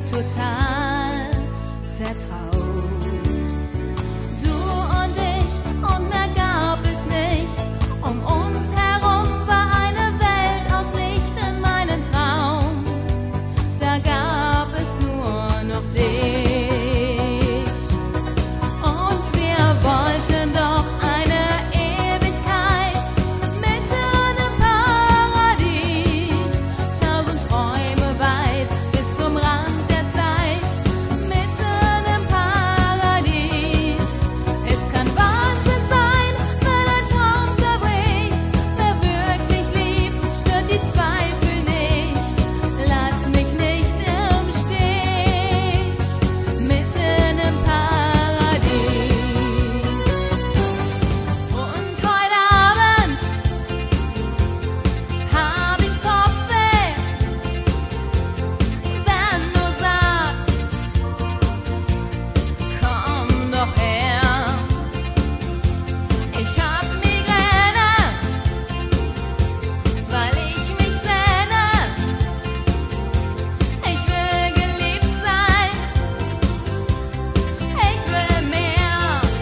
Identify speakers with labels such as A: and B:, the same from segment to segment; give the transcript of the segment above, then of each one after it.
A: total vertraut. Du und ich und mehr gab es nicht. Um uns herum war eine Welt aus Licht in meinen Traum. Da gab es nur noch dich. Und wir wollten doch eine Ewigkeit mitten im Paradies. 1000 Träume weit bis zum Rand der Zeit. Mitten im Paradies. Es kann Wahnsinn sein, wenn ein Traum zerbricht. Wer wirklich liebt, spürt die Zweifel nicht. Lass mich nicht im Stich. Mitten im Paradies. Und heute Abend hab ich Kopfweh, wenn du sagst, komm doch her. Ich hab Migräne, weil ich mich sehne. Ich will geliebt sein, ich will mehr.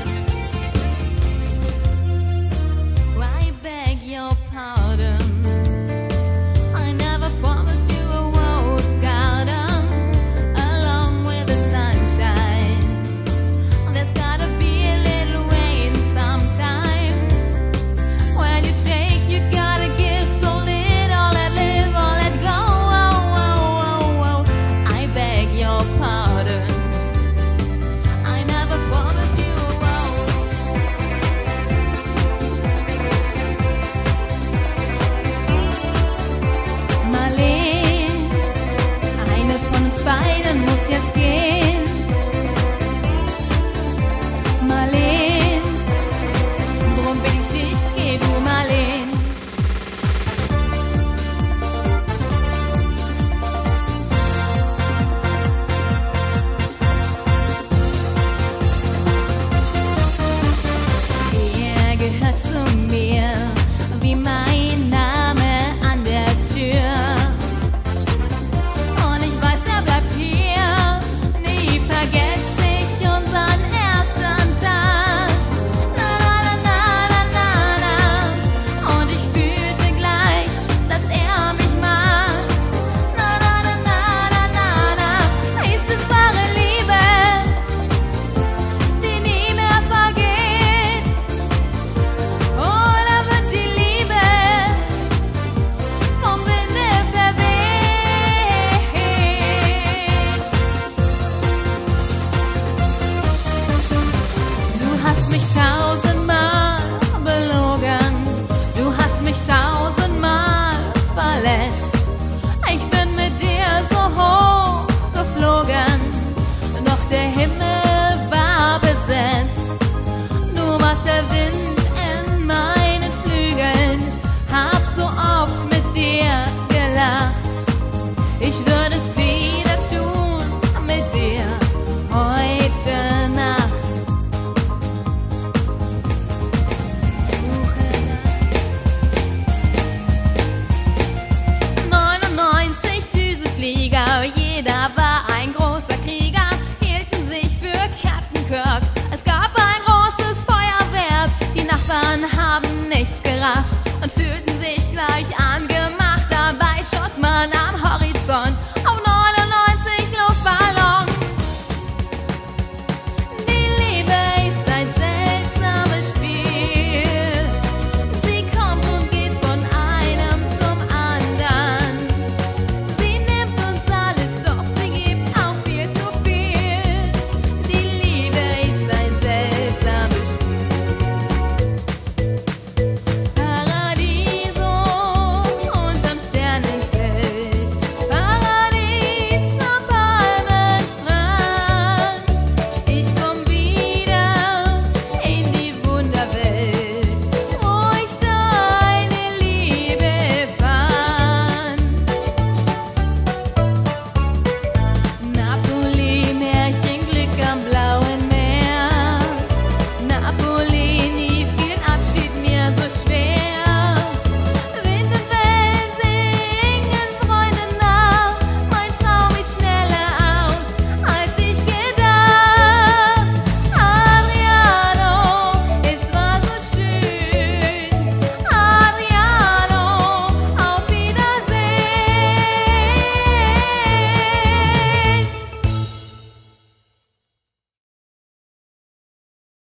A: I beg your pardon. I never promised you a rose garden along with the sunshine. There's gotta be a little rain sometime. When you take, you gotta give. So little, let live or let go. I beg your pardon. I never promised you a rose. Marleen, eine von uns beiden muss jetzt gehen. Marleen, drum bitte ich dich, geh du, Marleen. Er gehört zu mir, wie mein Name an der Tür. Und ich weiß, er bleibt hier. Nie vergesse ich unseren ersten Tag. Na, na, na, na, na, na. Und ich fühlte gleich, dass er mich mag. Na, na, na, na, na, na, na. Ist es wahre Liebe, die nie mehr vergeht? Oder wird die Liebe vom Winde verweht? Du hast mich 1000-mal belogen. Du hast mich 1000-mal verletzt. Ich bin mit dir so hoch geflogen, doch der Himmel war besetzt. Du warst der Wind in meinen Flügeln, hab so oft mit dir gelacht. Ich würde es wieder tun mit dir heute Nacht. Suche nach 99 Düsenflieger, jeder war ein großer Krieger, hielten sich für Captain Kirk. Es gab ein großes Feuerwerk, die Nachbarn haben nichts gerafft und fühlten